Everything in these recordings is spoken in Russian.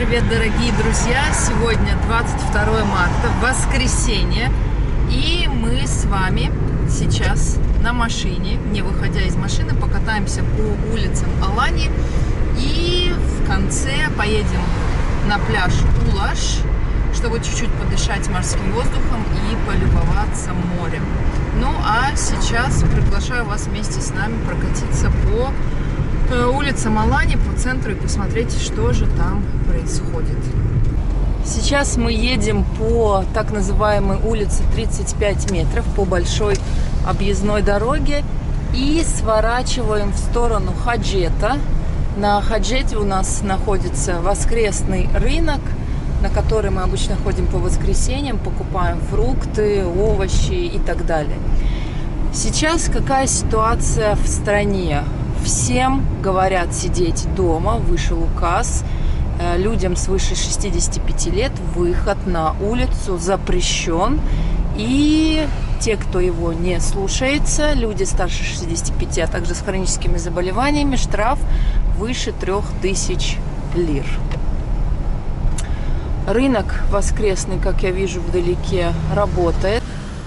привет, дорогие друзья! Сегодня 22 марта, воскресенье, и мы с вами сейчас на машине, не выходя из машины, покатаемся по улицам Алании и в конце поедем на пляж Улаш, чтобы чуть-чуть подышать морским воздухом и полюбоваться морем. Ну а сейчас приглашаю вас вместе с нами прокатиться по улицам Алании, по центру, и посмотреть, что же там происходит. Сейчас мы едем по так называемой улице 35 метров, по большой объездной дороге, и сворачиваем в сторону Хаджета. На Хаджете у нас находится воскресный рынок, на который мы обычно ходим по воскресеньям, покупаем фрукты, овощи и так далее. Сейчас какая ситуация в стране? Всем говорят сидеть дома, вышел указ. Людям свыше 65 лет выход на улицу запрещен. И те, кто его не слушается, люди старше 65, а также с хроническими заболеваниями, штраф выше 3000 лир. Рынок воскресный, как я вижу вдалеке, работает.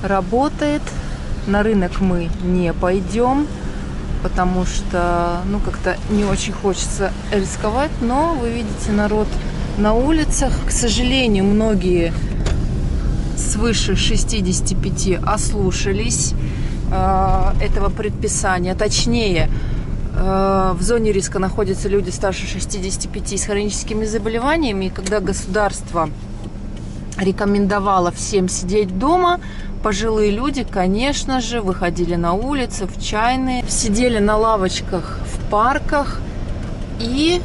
На рынок мы не пойдем, потому что, как-то не очень хочется рисковать, но вы видите народ на улицах. К сожалению, многие свыше 65 ослушались этого предписания. Точнее, в зоне риска находятся люди старше 65 с хроническими заболеваниями, и когда государство рекомендовало всем сидеть дома, пожилые люди, конечно же, выходили на улицы, в чайные, сидели на лавочках в парках. И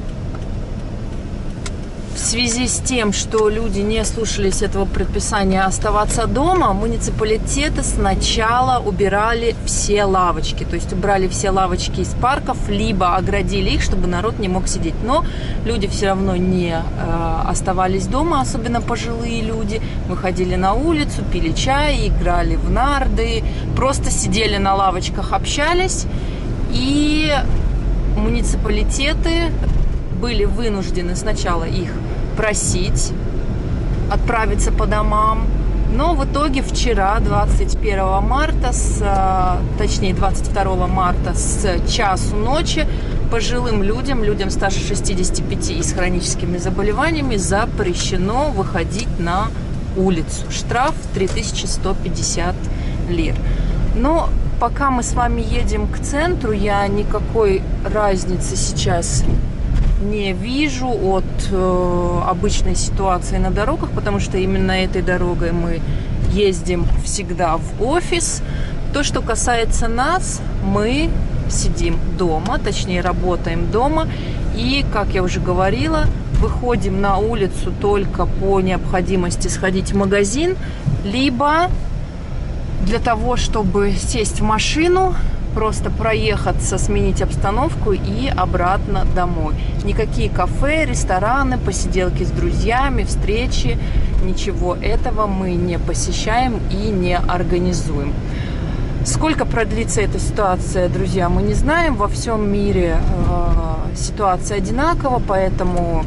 в связи с тем, что люди не слушались этого предписания оставаться дома, муниципалитеты сначала убирали все лавочки. То есть убрали все лавочки из парков, либо оградили их, чтобы народ не мог сидеть. Но люди все равно не оставались дома, особенно пожилые люди. Выходили на улицу, пили чай, играли в нарды, просто сидели на лавочках, общались. И муниципалитеты были вынуждены сначала их просить отправиться по домам, но в итоге вчера, 21 марта, точнее 22 марта с часу ночи, пожилым людям старше 65 и с хроническими заболеваниями запрещено выходить на улицу. Штраф 3150 лир. Но пока мы с вами едем к центру, я никакой разницы сейчас не вижу от обычной ситуации на дорогах, потому что именно этой дорогой мы ездим всегда в офис. То, что касается нас, мы сидим дома, точнее работаем дома, и, как я уже говорила, выходим на улицу только по необходимости сходить в магазин, либо для того, чтобы сесть в машину, просто проехаться, сменить обстановку и обратно домой. Никакие кафе, рестораны, посиделки с друзьями, встречи, ничего этого мы не посещаем и не организуем. Сколько продлится эта ситуация, друзья, мы не знаем. Во всем мире ситуация одинакова, поэтому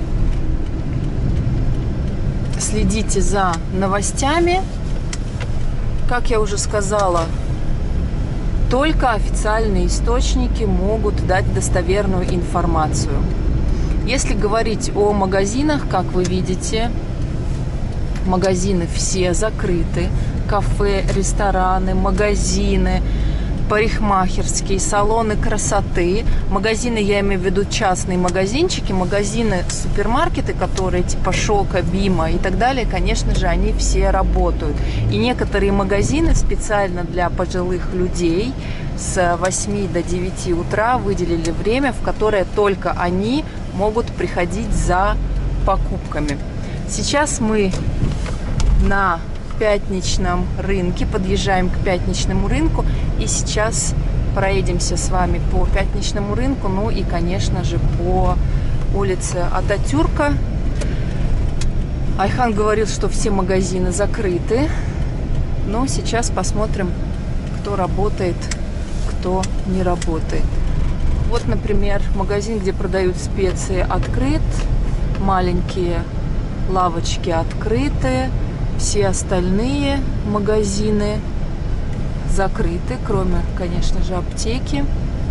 следите за новостями. Как я уже сказала, только официальные источники могут дать достоверную информацию. Если говорить о магазинах, как вы видите, магазины все закрыты. Кафе, рестораны, магазины, парикмахерские, салоны красоты. Магазины, я имею в виду частные магазинчики, магазины, супермаркеты, которые типа Шока, Бима и так далее, конечно же, они все работают. И некоторые магазины специально для пожилых людей с 8 до 9 утра выделили время, в которое только они могут приходить за покупками. Сейчас мы на пятничном рынке, подъезжаем к пятничному рынку, и сейчас проедемся с вами по пятничному рынку, ну и, конечно же, по улице Ататюрка. Айхан говорил, что все магазины закрыты, но сейчас посмотрим, кто работает, кто не работает. Вот, например, магазин, где продают специи, открыт. маленькие лавочки открыты, все остальные магазины закрыты, кроме, конечно же, аптеки.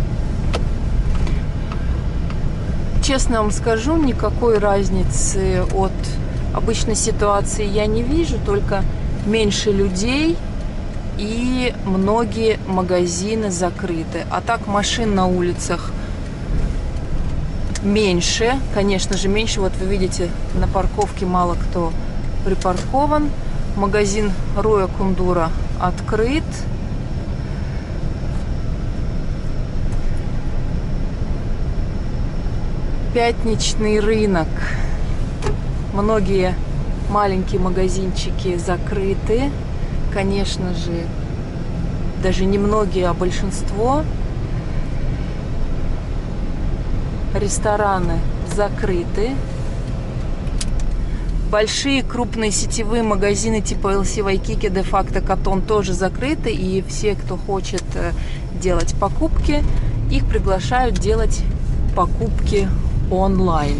Честно вам скажу, никакой разницы от обычной ситуации я не вижу, только меньше людей и многие магазины закрыты. А так машин на улицах меньше, конечно же, меньше. Вот вы видите, на парковке мало кто припаркован. Магазин Роя Кундура открыт. Пятничный рынок. Многие маленькие магазинчики закрыты. Конечно же, даже не многие, а большинство. Рестораны закрыты. Большие крупные сетевые магазины типа LC Waikiki, де-факто Катон тоже закрыты. И все, кто хочет делать покупки, их приглашают делать покупки онлайн.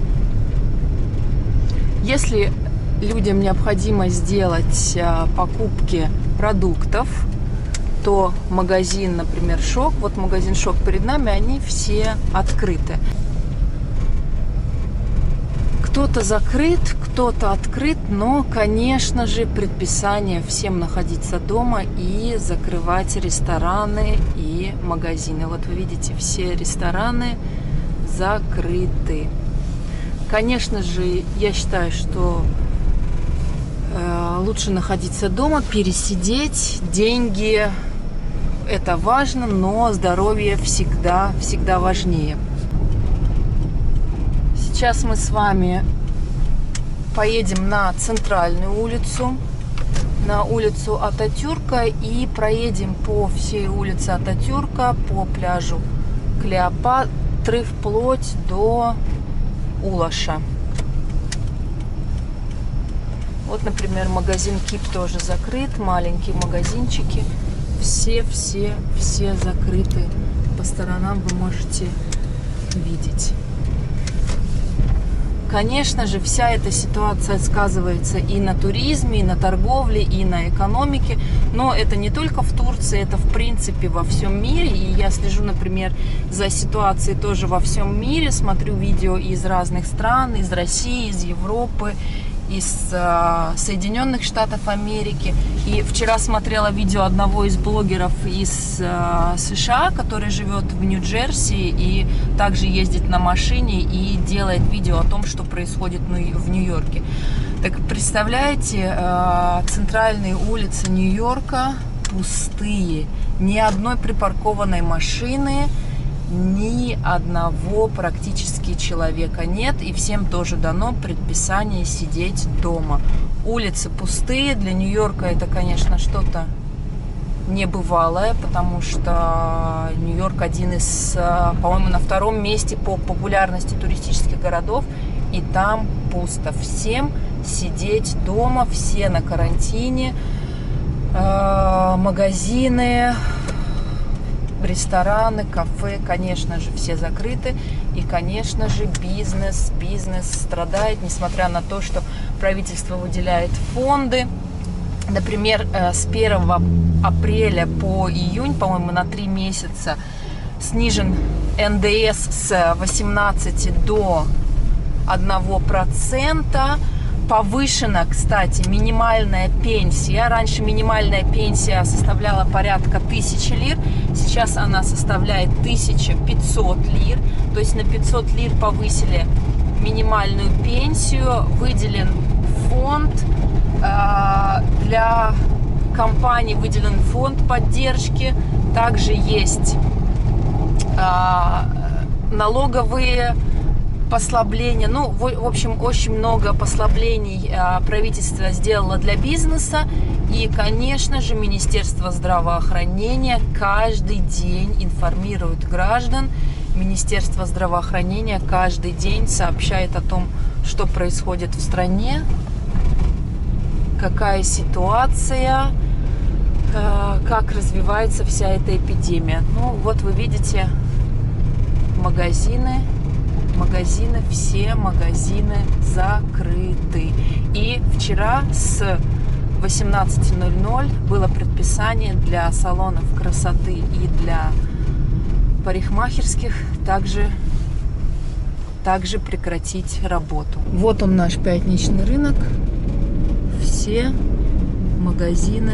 Если людям необходимо сделать покупки продуктов, то магазин, например, Шок, вот магазин Шок перед нами, они все открыты. Кто-то закрыт, кто-то открыт, но, конечно же, предписание всем находиться дома и закрывать рестораны и магазины. Вот вы видите, все рестораны закрыты. Конечно же, я считаю, что лучше находиться дома, пересидеть. Деньги – это важно, но здоровье всегда важнее. Сейчас мы с вами поедем на центральную улицу, на улицу Ататюрка, и проедем по всей улице Ататюрка, по пляжу Клеопатры, вплоть до Улаша. Вот, например, магазин Кип тоже закрыт, маленькие магазинчики, все закрыты. По сторонам вы можете видеть. Конечно же, вся эта ситуация сказывается и на туризме, и на торговле, и на экономике. Но это не только в Турции, это в принципе во всем мире. И я слежу, например, за ситуацией тоже во всем мире. Смотрю видео из разных стран, из России, из Европы, из Соединенных Штатов Америки. И вчера смотрела видео одного из блогеров из США, который живет в Нью-Джерси и также ездит на машине и делает видео о том, что происходит в Нью-Йорке. Так представляете, центральные улицы Нью-Йорка пустые, ни одной припаркованной машины, ни одного практически человека нет, и всем тоже дано предписание сидеть дома. Улицы пустые, для Нью-Йорка это, конечно, что-то небывалое, потому что Нью-Йорк один из, по-моему, на втором месте по популярности туристических городов, и там пусто. Всем сидеть дома, все на карантине, магазины, рестораны, кафе, конечно же, все закрыты. И, конечно же, бизнес страдает, несмотря на то, что правительство выделяет фонды. Например, с 1 апреля по июнь, по-моему, на 3 месяца снижен НДС с 18 до 1%. Повышена, кстати, минимальная пенсия. Раньше минимальная пенсия составляла порядка 1000 лир. Сейчас она составляет 1500 лир. То есть на 500 лир повысили минимальную пенсию. Выделен фонд для компаний, выделен фонд поддержки. Также есть налоговые послабления. Ну, в общем, очень много послаблений правительство сделало для бизнеса. И, конечно же, Министерство здравоохранения каждый день информирует граждан. Министерство здравоохранения каждый день сообщает о том, что происходит в стране, какая ситуация, как развивается вся эта эпидемия. Ну, вот вы видите магазины, магазины, все магазины закрыты. И вчера с 18:00 было предписание для салонов красоты и для парикмахерских также прекратить работу. Вот он, наш пятничный рынок. Все магазины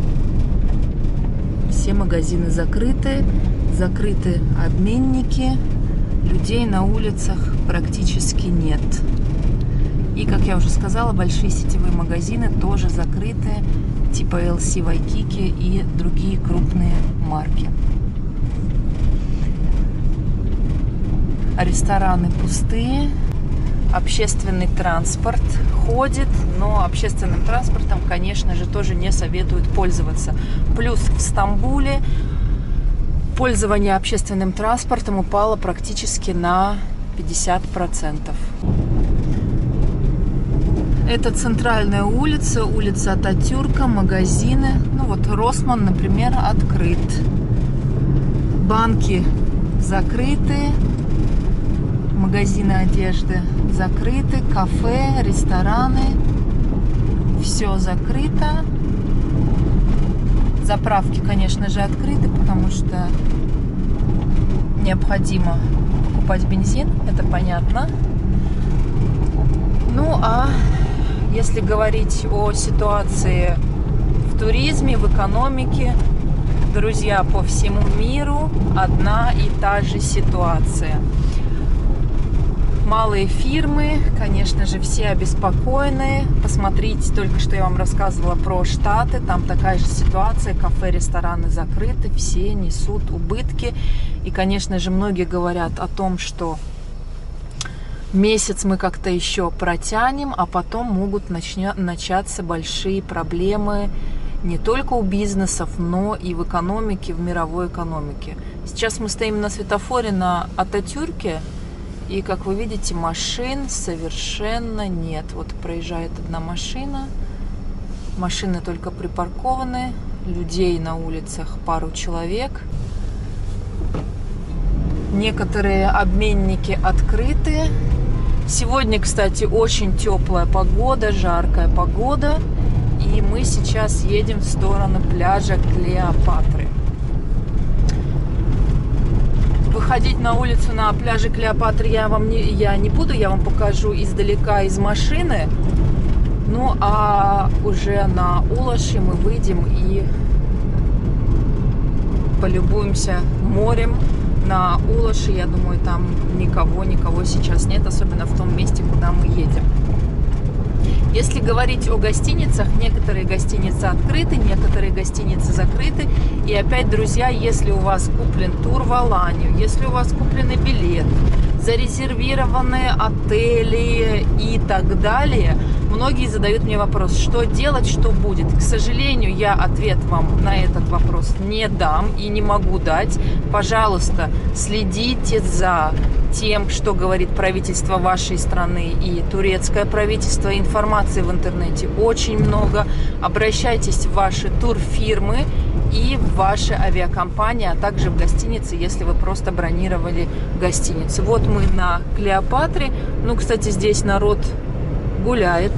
закрыты. Закрыты обменники. Людей на улицах практически нет. И, как я уже сказала, большие сетевые магазины тоже закрыты, типа LC Waikiki и другие крупные марки. Рестораны пустые, общественный транспорт ходит, но общественным транспортом, конечно же, тоже не советуют пользоваться. Плюс в Стамбуле пользование общественным транспортом упало практически на 50%. Это центральная улица, улица Ататюрка, магазины. Ну вот Росман, например, открыт. Банки закрыты. Магазины одежды закрыты, кафе, рестораны, все закрыто. Заправки, конечно же, открыты, потому что необходимо покупать бензин, это понятно. Ну а если говорить о ситуации в туризме, в экономике, друзья, по всему миру одна и та же ситуация. Малые фирмы, конечно же, все обеспокоены. Посмотрите, только что я вам рассказывала про Штаты. Там такая же ситуация. Кафе, рестораны закрыты, все несут убытки. И, конечно же, многие говорят о том, что месяц мы как-то еще протянем, а потом могут начаться большие проблемы не только у бизнесов, но и в экономике, в мировой экономике. Сейчас мы стоим на светофоре на Ататюрке. И, как вы видите, машин совершенно нет. Вот проезжает одна машина. Машины только припаркованы. Людей на улицах пару человек. Некоторые обменники открыты. Сегодня, кстати, очень теплая погода, жаркая погода. И мы сейчас едем в сторону пляжа Клеопатры. Выходить на улицу на пляже Клеопатры я не буду, я вам покажу издалека из машины. Ну а уже на Улаши мы выйдем и полюбуемся морем. На Улаши, я думаю, там никого сейчас нет, особенно в том месте, куда мы едем. Если говорить о гостиницах, некоторые гостиницы открыты, некоторые гостиницы закрыты. И опять, друзья, если у вас куплен тур в Аланию, если у вас куплены билеты, зарезервированы отели и так далее, многие задают мне вопрос, что делать, что будет. К сожалению, я ответ вам на этот вопрос не дам и не могу дать. Пожалуйста, следите за тем, что говорит правительство вашей страны и турецкое правительство. Информации в интернете очень много. Обращайтесь в ваши турфирмы и в ваши авиакомпании, а также в гостиницы, если вы просто бронировали гостиницу. Вот мы на Клеопатре. Ну, кстати, здесь народ гуляет.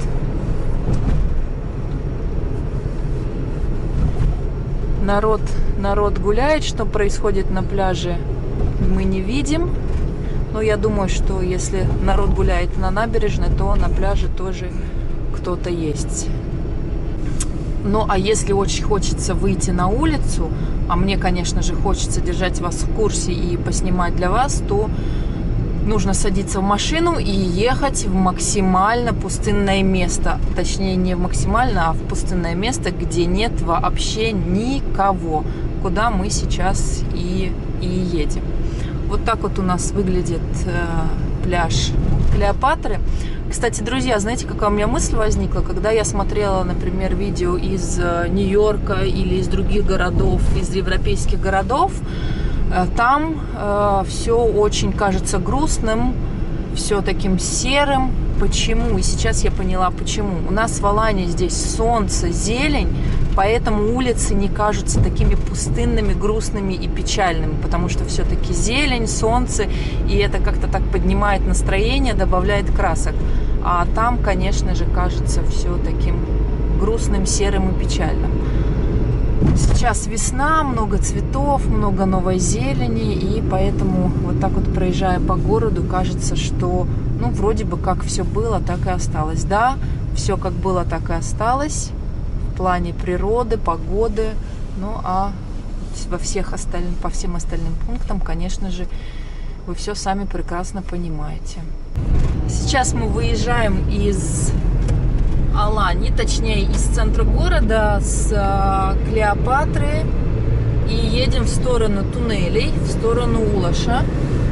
Народ гуляет. Что происходит на пляже, мы не видим. Но я думаю, что если народ гуляет на набережной, то на пляже тоже кто-то есть. Ну, а если очень хочется выйти на улицу, а мне, конечно же, хочется держать вас в курсе и поснимать для вас, то нужно садиться в машину и ехать в максимально пустынное место. Точнее, не в максимально, а в пустынное место, где нет вообще никого, куда мы сейчас и едем. Вот так вот у нас выглядит пляж Клеопатры. Кстати, друзья, знаете, какая у меня мысль возникла, когда я смотрела, например, видео из Нью-Йорка или из других городов, из европейских городов. Там все очень кажется грустным, все таким серым. Почему? И сейчас я поняла, почему. У нас в Алании здесь солнце, зелень, поэтому улицы не кажутся такими пустынными, грустными и печальными, потому что все-таки зелень, солнце, и это как-то так поднимает настроение, добавляет красок. А там, конечно же, кажется все таким грустным, серым и печальным. Сейчас весна, много цветов, много новой зелени, и поэтому вот так вот, проезжая по городу, кажется, что, ну, вроде бы как все было, так и осталось. Да, все как было, так и осталось в плане природы, погоды, ну, а по всем остальным пунктам, конечно же, вы все сами прекрасно понимаете. Сейчас мы выезжаем из Алании, точнее из центра города, с Клеопатры, и едем в сторону туннелей, в сторону Улаша,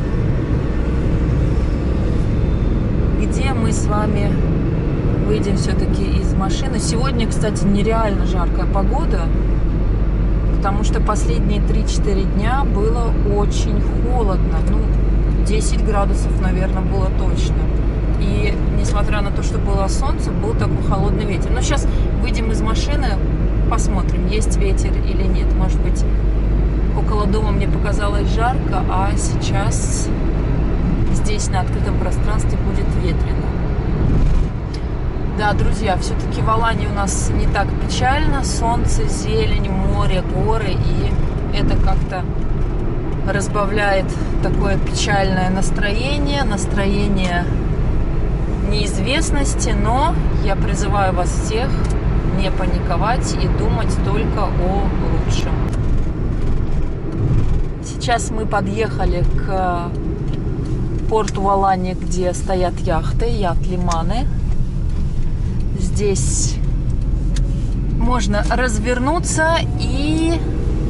где мы с вами выйдем все-таки из машины. Сегодня, кстати, нереально жаркая погода, потому что последние 3-4 дня было очень холодно, ну, 10 градусов, наверное, было точно. И несмотря на то, что было солнце, был такой холодный ветер. Но сейчас выйдем из машины, посмотрим, есть ветер или нет. Может быть, около дома мне показалось жарко, а сейчас здесь на открытом пространстве будет ветрено. Да, друзья, все-таки в Алании у нас не так печально. Солнце, зелень, море, горы, и это как-то разбавляет такое печальное настроение, неизвестности, но я призываю вас всех не паниковать и думать только о лучшем. Сейчас мы подъехали к порту в Алании, где стоят яхты, яхт-лиманы. Здесь можно развернуться и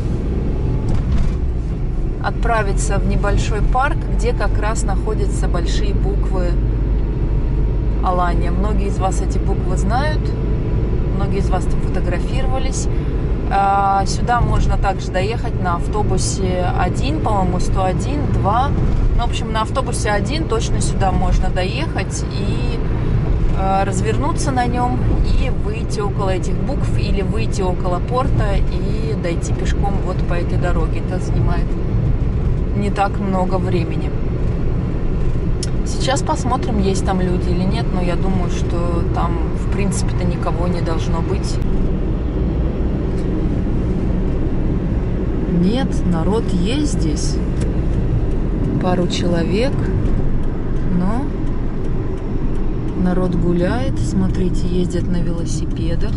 отправиться в небольшой парк, где как раз находятся большие буквы Алания. Многие из вас эти буквы знают, многие из вас там фотографировались. Сюда можно также доехать на автобусе 1, по-моему, 101, 2. Ну, в общем, на автобусе 1 точно сюда можно доехать и развернуться на нем и выйти около этих букв или выйти около порта и дойти пешком вот по этой дороге. Это занимает не так много времени. Сейчас посмотрим, есть там люди или нет, но я думаю, что там, в принципе-то, никого не должно быть. Нет, народ есть здесь. Пару человек, но народ гуляет. Смотрите, ездят на велосипедах.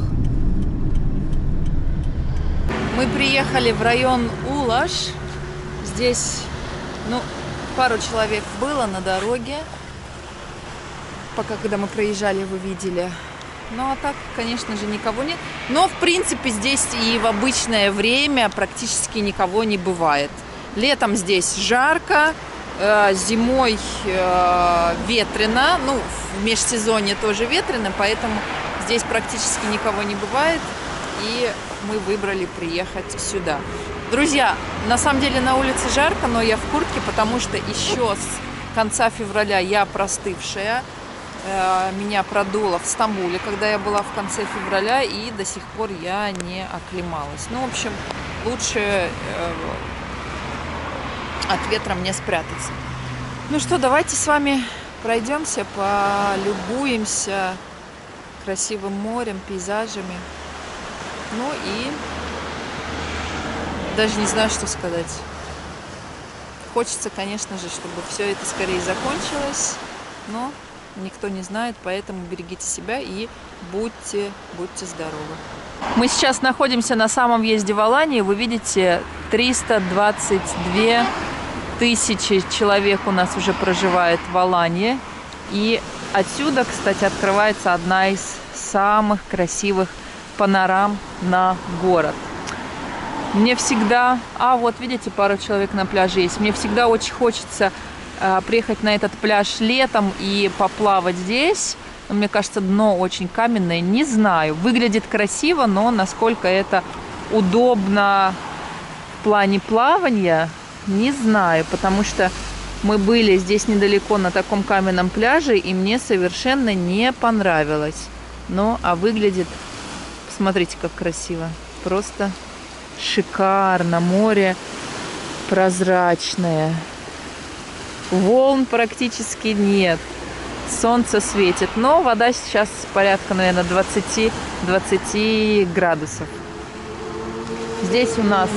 Мы приехали в район Улаш. Здесь, ну, пару человек было на дороге, пока, когда мы проезжали, вы видели. Ну, а так, конечно же, никого нет. Но, в принципе, здесь и в обычное время практически никого не бывает. Летом здесь жарко, зимой ветрено, ну, в межсезонье тоже ветрено, поэтому здесь практически никого не бывает. И мы выбрали приехать сюда. Друзья, на самом деле на улице жарко, но я в куртке, потому что еще с конца февраля я простывшая. Меня продуло в Стамбуле, когда я была в конце февраля, и до сих пор я не оклемалась. Ну, в общем, лучше от ветра мне спрятаться. Ну что, давайте с вами пройдемся, полюбуемся красивым морем, пейзажами. Ну и даже не знаю, что сказать. Хочется, конечно же, чтобы все это скорее закончилось, но никто не знает, поэтому берегите себя и будьте здоровы. Мы сейчас находимся на самом въезде в Аланию. Вы видите, 322 тысячи человек у нас уже проживает в Алании. И отсюда, кстати, открывается одна из самых красивых панорам на город. Мне всегда... вот видите, пару человек на пляже есть. Мне всегда очень хочется приехать на этот пляж летом и поплавать здесь. Мне кажется, дно очень каменное. Не знаю, выглядит красиво, но насколько это удобно в плане плавания, не знаю. Потому что мы были здесь недалеко на таком каменном пляже, и мне совершенно не понравилось. Ну, а выглядит, посмотрите, как красиво. Просто шикарно. Море прозрачное. Волн практически нет. Солнце светит. Но вода сейчас порядка, наверное, 20 градусов. Здесь у нас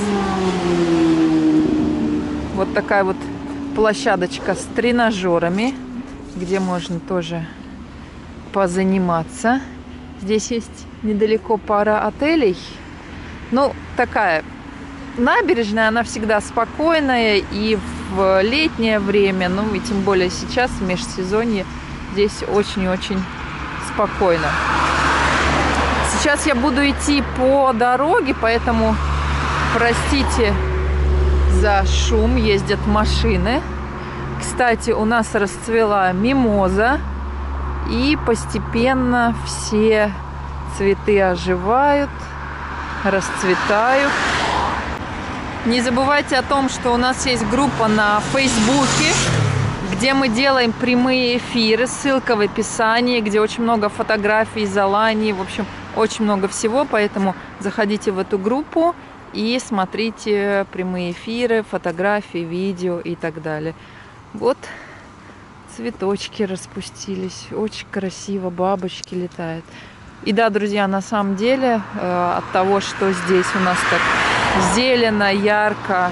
вот такая вот площадочка с тренажерами, где можно тоже позаниматься. Здесь есть недалеко пара отелей. Ну, такая набережная, она всегда спокойная. И в летнее время, ну и тем более сейчас, в межсезонье, здесь очень-очень спокойно. Сейчас я буду идти по дороге, поэтому простите за шум, ездят машины. Кстати, у нас расцвела мимоза, и постепенно все цветы оживают, расцветают. Не забывайте о том, что у нас есть группа на Фейсбуке, где мы делаем прямые эфиры, ссылка в описании, где очень много фотографий, заланий, в общем, очень много всего, поэтому заходите в эту группу и смотрите прямые эфиры, фотографии, видео и так далее. Вот цветочки распустились, очень красиво, бабочки летают. И да, друзья, на самом деле от того, что здесь у нас так зелено, ярко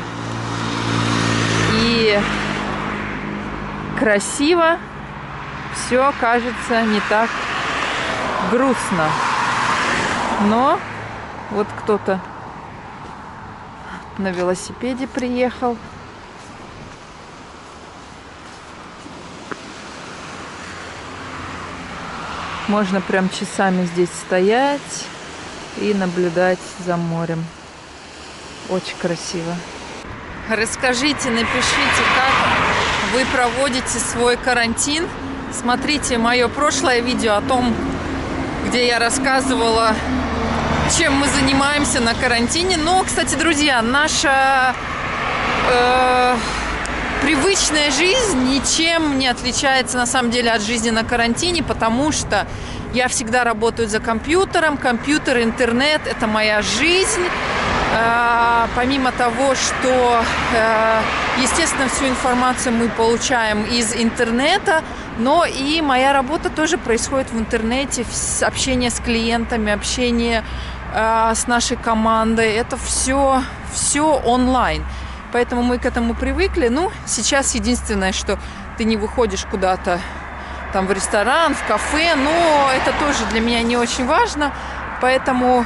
и красиво, все кажется не так грустно. Но вот кто-то на велосипеде приехал. Можно прям часами здесь стоять и наблюдать за морем. Очень красиво. Расскажите, напишите, как вы проводите свой карантин. Смотрите мое прошлое видео о том, где я рассказывала, чем мы занимаемся на карантине. Но, кстати, друзья, наша привычная жизнь ничем не отличается на самом деле от жизни на карантине, потому что я всегда работаю за компьютером. Компьютер, интернет – это моя жизнь. Помимо того, что, естественно, всю информацию мы получаем из интернета, но и моя работа тоже происходит в интернете, общение с клиентами, общение с нашей командой. Это все онлайн. Поэтому мы к этому привыкли. Ну, сейчас единственное, что ты не выходишь куда-то там в ресторан, в кафе, но это тоже для меня не очень важно. Поэтому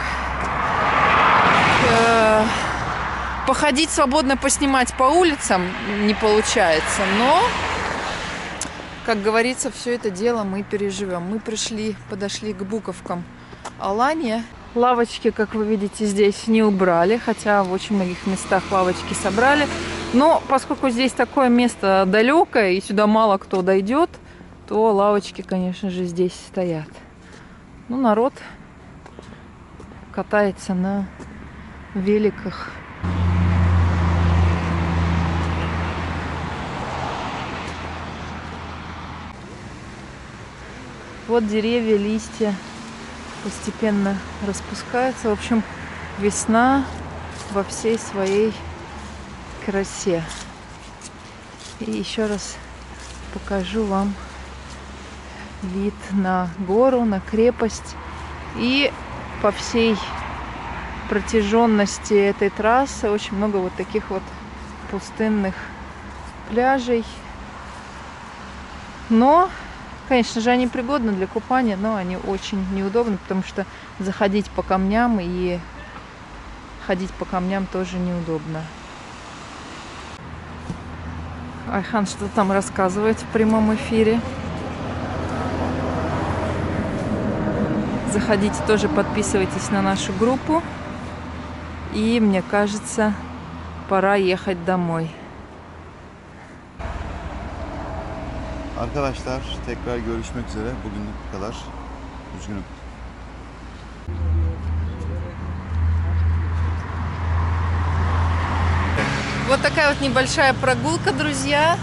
походить свободно, поснимать по улицам не получается. Но, как говорится, все это дело мы переживем. Мы подошли к буковкам Аланья. Лавочки, как вы видите, здесь не убрали, хотя в очень многих местах лавочки собрали. Но поскольку здесь такое место далекое и сюда мало кто дойдет, то лавочки, конечно же, здесь стоят. Ну, народ катается на великах. Вот деревья, листья постепенно распускаются. В общем, весна во всей своей красе. И еще раз покажу вам вид на гору, на крепость. И по всей протяженности этой трассы очень много вот таких вот пустынных пляжей. Но, конечно же, они пригодны для купания, но они очень неудобны, потому что заходить по камням и ходить по камням тоже неудобно. Айхан что-то там рассказывает в прямом эфире. Заходите тоже, подписывайтесь на нашу группу. И, мне кажется, pora ехать домой. Arkadaşlar tekrar görüşmek üzere. Bugünlük bu kadar. Üzgünüm. Вот такая вот небольшая прогулка, друзья.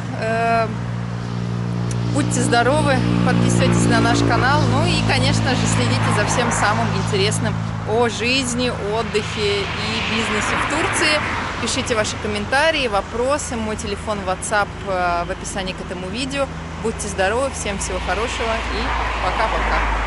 Будьте здоровы, подписывайтесь на наш канал. Ну и, конечно же, следите за всем самым интересным о жизни, отдыхе и бизнесе в Турции. Пишите ваши комментарии, вопросы. Мой телефон WhatsApp в описании к этому видео. Будьте здоровы, всем всего хорошего и пока-пока.